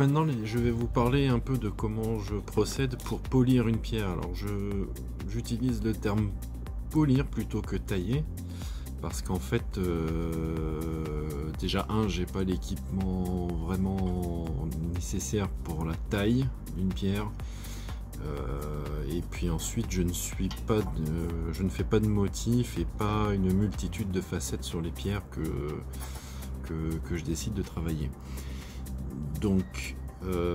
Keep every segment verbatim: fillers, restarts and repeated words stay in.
maintenant, je vais vous parler un peu de comment je procède pour polir une pierre. Alors, je j'utilise le terme polir plutôt que tailler, parce qu'en fait, euh, déjà un, j'ai pas l'équipement vraiment nécessaire pour la taille d'une pierre, euh, et puis ensuite, je ne suis pas, de, je ne fais pas de motifs et pas une multitude de facettes sur les pierres que que, que je décide de travailler. Donc, euh,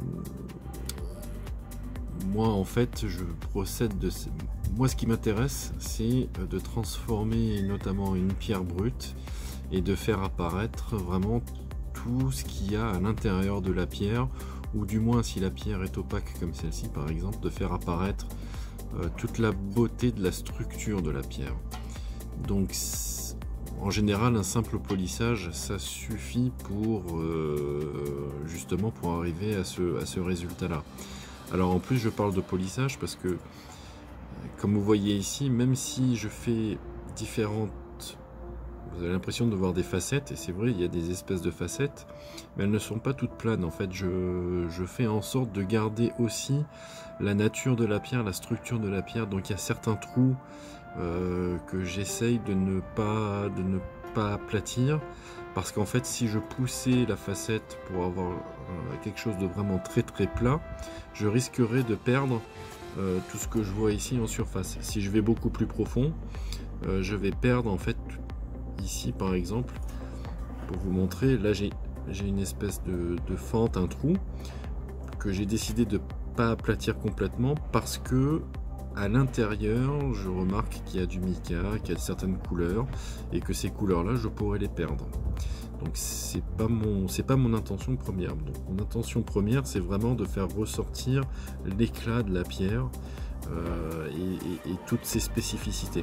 moi en fait, je procède de... Moi, ce qui m'intéresse, c'est de transformer notamment une pierre brute et de faire apparaître vraiment tout ce qu'il y a à l'intérieur de la pierre, ou du moins, si la pierre est opaque comme celle-ci par exemple, de faire apparaître euh, toute la beauté de la structure de la pierre. Donc, en général, un simple polissage, ça suffit pour euh, justement pour arriver à ce, à ce résultat-là. Alors en plus, je parle de polissage parce que, comme vous voyez ici, même si je fais différentes, vous avez l'impression de voir des facettes, et c'est vrai, il y a des espèces de facettes, mais elles ne sont pas toutes planes. En fait, je, je fais en sorte de garder aussi la nature de la pierre, la structure de la pierre. Donc il y a certains trous Euh, que j'essaye de ne pas de ne pas aplatir, parce qu'en fait, si je poussais la facette pour avoir euh, quelque chose de vraiment très très plat, je risquerais de perdre euh, tout ce que je vois ici en surface. Si je vais beaucoup plus profond, euh, je vais perdre en fait ici par exemple, pour vous montrer, là j'ai j'ai une espèce de, de fente, un trou que j'ai décidé de pas aplatir complètement, parce que à l'intérieur, je remarque qu'il y a du mica, qu'il y a certaines couleurs, et que ces couleurs-là, je pourrais les perdre. Donc c'est pas mon, c'est pas mon intention première. Donc, mon intention première, c'est vraiment de faire ressortir l'éclat de la pierre euh, et, et, et toutes ses spécificités.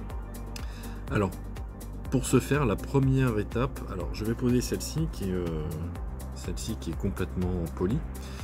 Alors, pour ce faire, la première étape, alors je vais poser celle-ci qui est, euh, celle-ci qui est complètement polie.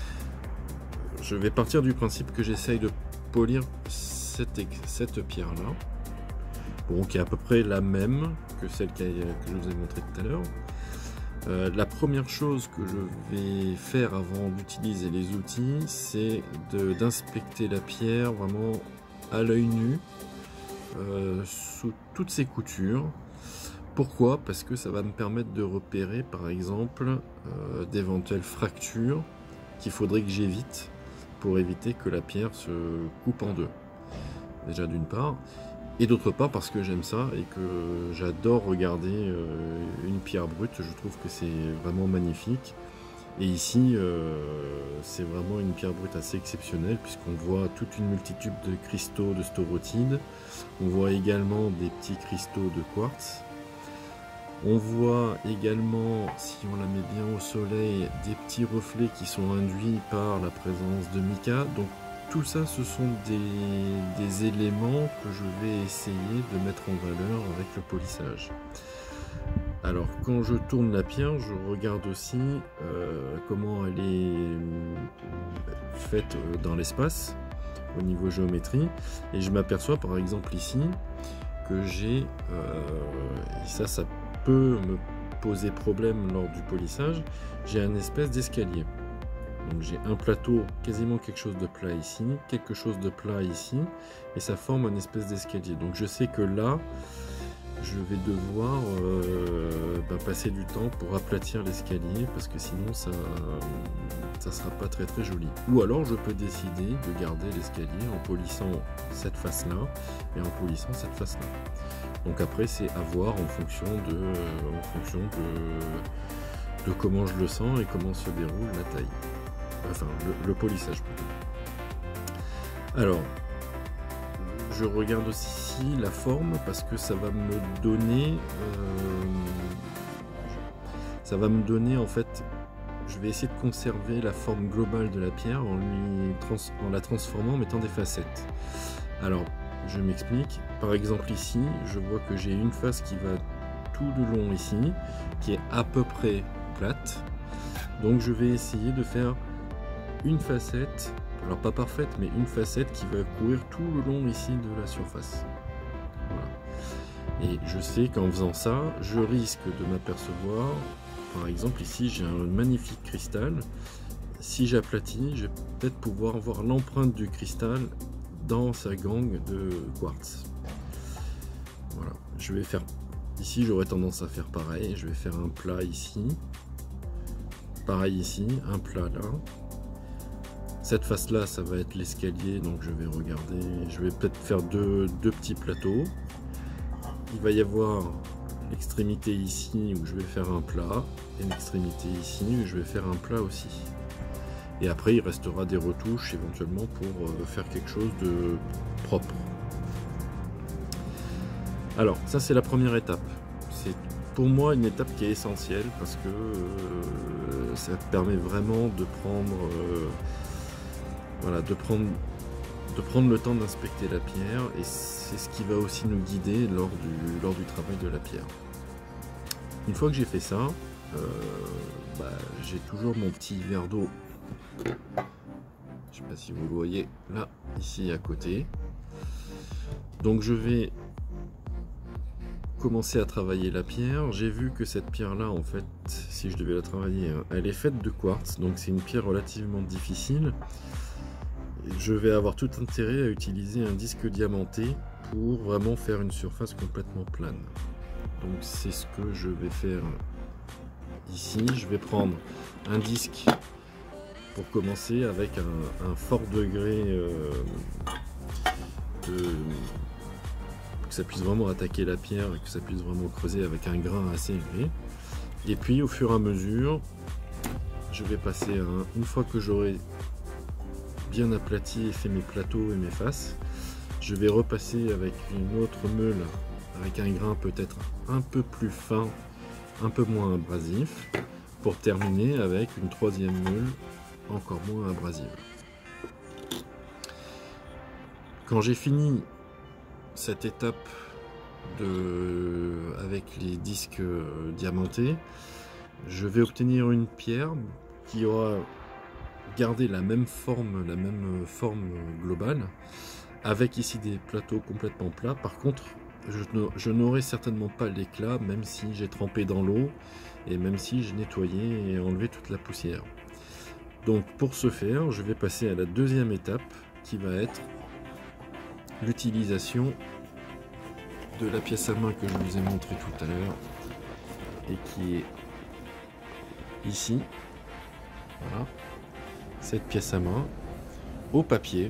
Je vais partir du principe que j'essaye de polir cette, cette pierre là, bon, qui est à peu près la même que celle que je vous ai montré tout à l'heure. Euh, la première chose que je vais faire avant d'utiliser les outils, c'est d'inspecter la pierre vraiment à l'œil nu, euh, sous toutes ses coutures. Pourquoi? Parce que ça va me permettre de repérer par exemple euh, d'éventuelles fractures qu'il faudrait que j'évite, pour éviter que la pierre se coupe en deux. Déjà d'une part, et d'autre part parce que j'aime ça et que j'adore regarder euh, une pierre brute. Je trouve que c'est vraiment magnifique. Et ici, euh, c'est vraiment une pierre brute assez exceptionnelle, puisqu'on voit toute une multitude de cristaux de staurotide. On voit également des petits cristaux de quartz. On voit également, si on la met bien au soleil, des petits reflets qui sont induits par la présence de mica. Donc tout ça, ce sont des, des éléments que je vais essayer de mettre en valeur avec le polissage. Alors quand je tourne la pierre, je regarde aussi euh, comment elle est faite dans l'espace, au niveau géométrie. Et je m'aperçois par exemple ici que j'ai, euh, et ça, ça peut me poser problème lors du polissage, j'ai un espèce d'escalier. Donc j'ai un plateau, quasiment quelque chose de plat ici, quelque chose de plat ici, et ça forme un espèce d'escalier. Donc je sais que là, je vais devoir euh, bah, passer du temps pour aplatir l'escalier, parce que sinon ça ça sera pas très très joli. Ou alors je peux décider de garder l'escalier en polissant cette face là et en polissant cette face là. Donc après c'est à voir en fonction de en fonction de, de comment je le sens et comment se déroule la taille, enfin le, le polissage plutôt. Alors je regarde aussi la forme, parce que ça va me donner euh, ça va me donner en fait, je vais essayer de conserver la forme globale de la pierre en, lui trans en la transformant, en mettant des facettes. Alors je m'explique, par exemple ici je vois que j'ai une face qui va tout le long ici, qui est à peu près plate, donc je vais essayer de faire une facette, alors pas parfaite, mais une facette qui va courir tout le long ici de la surface. Voilà. Et je sais qu'en faisant ça, je risque de m'apercevoir par exemple ici j'ai un magnifique cristal. Si j'aplatis, je vais peut-être pouvoir voir l'empreinte du cristal dans sa gangue de quartz. Voilà, je vais faire ici, j'aurais tendance à faire pareil. Je vais faire un plat ici, pareil ici, un plat là. Cette face là, ça va être l'escalier, donc je vais regarder, je vais peut-être faire deux, deux petits plateaux. Il va y avoir l'extrémité ici où je vais faire un plat, et l'extrémité ici où je vais faire un plat aussi. Et après il restera des retouches éventuellement pour euh, faire quelque chose de propre. Alors ça c'est la première étape. C'est pour moi une étape qui est essentielle parce que euh, ça permet vraiment de prendre euh, voilà, de prendre de prendre le temps d'inspecter la pierre, et c'est ce qui va aussi nous guider lors du, lors du travail de la pierre. Une fois que j'ai fait ça, euh, bah, j'ai toujours mon petit verre d'eau. Je sais pas si vous le voyez là, ici à côté. Donc je vais commencer à travailler la pierre. J'ai vu que cette pierre là, en fait, si je devais la travailler, elle est faite de quartz, donc c'est une pierre relativement difficile. Je vais avoir tout intérêt à utiliser un disque diamanté pour vraiment faire une surface complètement plane. Donc c'est ce que je vais faire ici. Je vais prendre un disque pour commencer avec un, un fort degré euh, de, que ça puisse vraiment attaquer la pierre et que ça puisse vraiment creuser avec un grain assez élevé. Et puis au fur et à mesure, je vais passer à un, une fois que j'aurai bien aplati et fait mes plateaux et mes faces, je vais repasser avec une autre meule avec un grain peut-être un peu plus fin, un peu moins abrasif, pour terminer avec une troisième meule encore moins abrasive. Quand j'ai fini cette étape de avec les disques diamantés, je vais obtenir une pierre qui aura gardé la même forme, la même forme globale, avec ici des plateaux complètement plats. Par contre, je n'aurai certainement pas l'éclat, même si j'ai trempé dans l'eau et même si j'ai nettoyé et enlevé toute la poussière. Donc pour ce faire, je vais passer à la deuxième étape qui va être l'utilisation de la pièce à main que je vous ai montré tout à l'heure et qui est ici. Voilà, cette pièce à main au papier.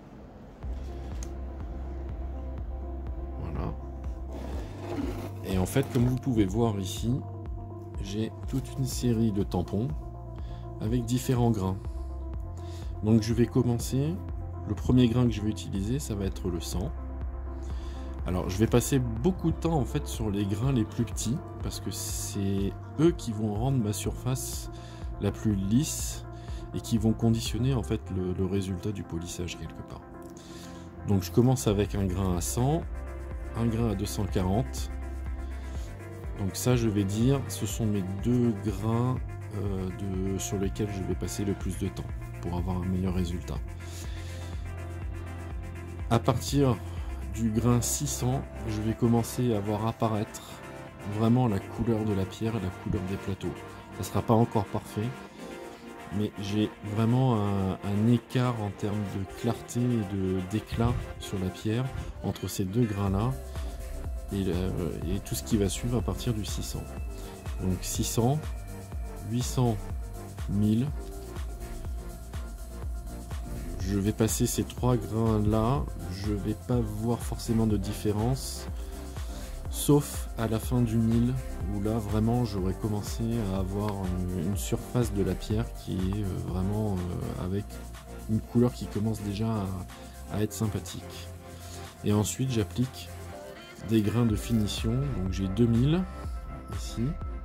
Voilà. Et en fait, comme vous pouvez voir ici, j'ai toute une série de tampons avec différents grains. Donc je vais commencer. Le premier grain que je vais utiliser, ça va être le sang. Alors je vais passer beaucoup de temps en fait sur les grains les plus petits parce que c'est eux qui vont rendre ma surface la plus lisse et qui vont conditionner en fait le, le résultat du polissage quelque part. Donc je commence avec un grain à cent, un grain à deux cent quarante. Donc ça je vais dire ce sont mes deux grains euh, de, sur lesquels je vais passer le plus de temps pour avoir un meilleur résultat. À partir du grain six cents, je vais commencer à voir apparaître vraiment la couleur de la pierre et la couleur des plateaux. Ça ne sera pas encore parfait, mais j'ai vraiment un, un écart en termes de clarté et d'éclat sur la pierre entre ces deux grains là et, euh, et tout ce qui va suivre à partir du six cents. Donc six cents, huit cents, mille. Je vais passer ces trois grains là, je vais pas voir forcément de différence, sauf à la fin du mille où là vraiment j'aurais commencé à avoir une, une surface de la pierre qui est vraiment euh, avec une couleur qui commence déjà à, à être sympathique. Et ensuite j'applique des grains de finition, donc j'ai deux mille ici,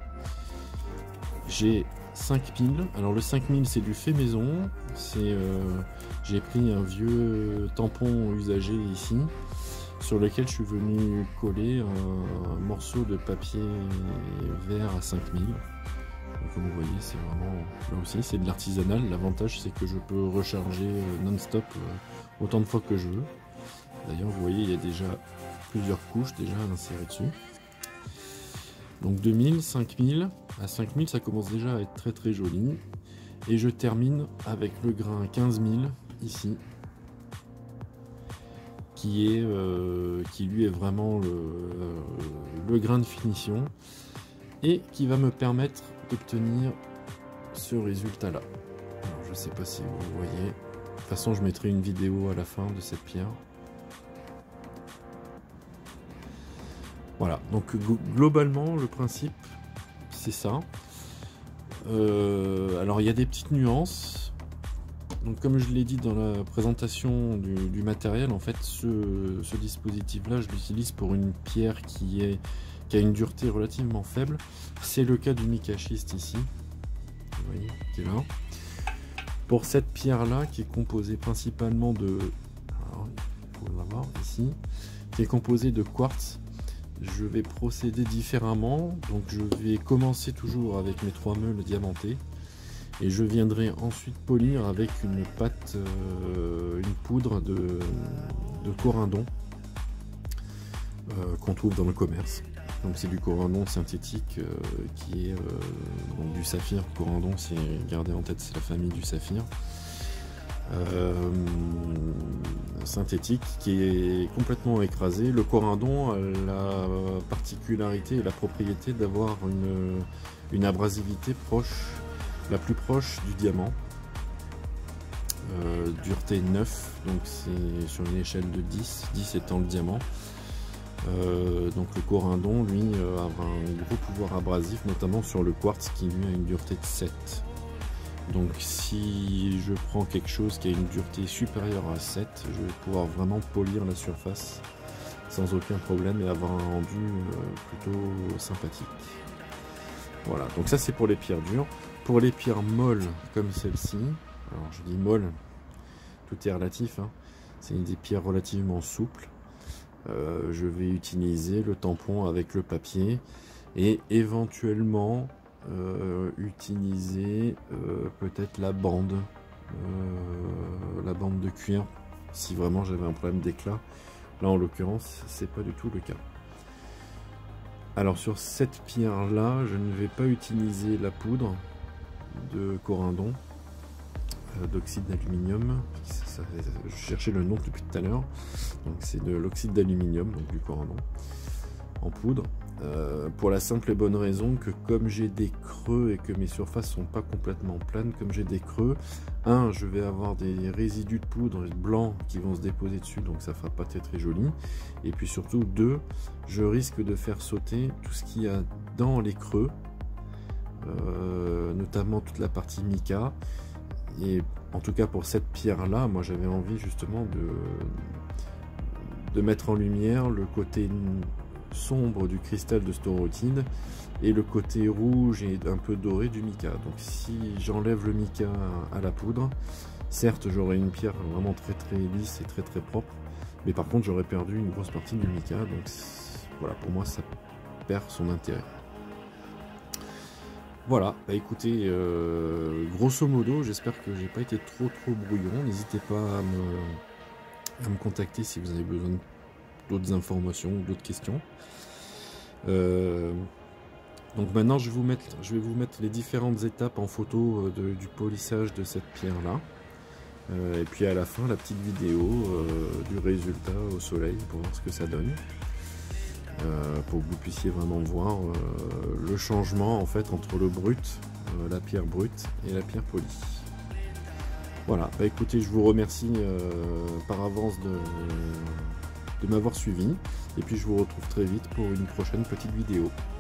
j'ai cinq mille. Alors le cinq mille c'est du fait maison, c'est euh, j'ai pris un vieux tampon usagé ici sur lequel je suis venu coller un, un morceau de papier vert à cinq mille. Donc, comme vous voyez, c'est vraiment là aussi c'est de l'artisanal. L'avantage c'est que je peux recharger non-stop autant de fois que je veux. D'ailleurs vous voyez il y a déjà plusieurs couches déjà insérées dessus. Donc deux mille, cinq mille, à cinq mille ça commence déjà à être très très joli. Et je termine avec le grain quinze mille ici, qui est euh, qui lui est vraiment le, euh, le grain de finition et qui va me permettre d'obtenir ce résultat là. Alors, je sais pas si vous voyez, de toute façon je mettrai une vidéo à la fin de cette pierre. Voilà, donc globalement le principe c'est ça. Euh, alors il y a des petites nuances. Donc comme je l'ai dit dans la présentation du, du matériel, en fait ce, ce dispositif là je l'utilise pour une pierre qui, est, qui a une dureté relativement faible. C'est le cas du mica schiste ici, vous voyez, qui est là. Pour cette pierre là qui est composée principalement de, alors, il faut l'avoir ici, qui est composée de quartz, je vais procéder différemment. Donc je vais commencer toujours avec mes trois meules diamantées et je viendrai ensuite polir avec une pâte, euh, une poudre de, de corindon euh, qu'on trouve dans le commerce. Donc c'est du corindon synthétique euh, qui est euh, donc du saphir. Corindon, c'est, gardez en tête, c'est la famille du saphir. Euh, synthétique qui est complètement écrasé. Le corindon a la particularité et la propriété d'avoir une, une abrasivité proche, la plus proche du diamant. Euh, dureté neuf, donc c'est sur une échelle de dix, dix étant le diamant. Euh, donc le corindon lui euh, a un gros pouvoir abrasif, notamment sur le quartz qui lui a une dureté de sept. Donc si je prends quelque chose qui a une dureté supérieure à sept, je vais pouvoir vraiment polir la surface sans aucun problème et avoir un rendu euh, plutôt sympathique. Voilà, donc ça c'est pour les pierres dures. Pour les pierres molles comme celle-ci, alors je dis molles, tout est relatif, hein, c'est des pierres relativement souples. Euh, je vais utiliser le tampon avec le papier et éventuellement Euh, utiliser euh, peut-être la bande euh, la bande de cuir si vraiment j'avais un problème d'éclat. Là en l'occurrence c'est pas du tout le cas. Alors sur cette pierre là je ne vais pas utiliser la poudre de corindon euh, d'oxyde d'aluminium, je cherchais le nom depuis tout à l'heure, donc c'est de l'oxyde d'aluminium, donc du corindon en poudre. Euh, pour la simple et bonne raison que comme j'ai des creux et que mes surfaces sont pas complètement planes, comme j'ai des creux, un, je vais avoir des résidus de poudre blanc qui vont se déposer dessus, donc ça fera pas très très joli, et puis surtout deux, je risque de faire sauter tout ce qu'il y a dans les creux, euh, notamment toute la partie mica, et en tout cas pour cette pierre là, moi j'avais envie justement de, de mettre en lumière le côté sombre du cristal de storotide et le côté rouge et un peu doré du mica. Donc si j'enlève le mica à la poudre, certes j'aurai une pierre vraiment très très lisse et très très propre, mais par contre j'aurais perdu une grosse partie du mica, donc voilà, pour moi ça perd son intérêt. Voilà, bah écoutez, euh, grosso modo, j'espère que j'ai pas été trop trop brouillon. N'hésitez pas à me, à me contacter si vous avez besoin d'autres informations ou d'autres questions. Euh, donc maintenant je vais, vous mettre, je vais vous mettre les différentes étapes en photo de, du polissage de cette pierre là. Euh, et puis à la fin la petite vidéo euh, du résultat au soleil pour voir ce que ça donne. Euh, pour que vous puissiez vraiment voir euh, le changement en fait entre le brut, euh, la pierre brute et la pierre polie. Voilà, bah écoutez, je vous remercie euh, par avance de, de m'avoir suivi et puis je vous retrouve très vite pour une prochaine petite vidéo.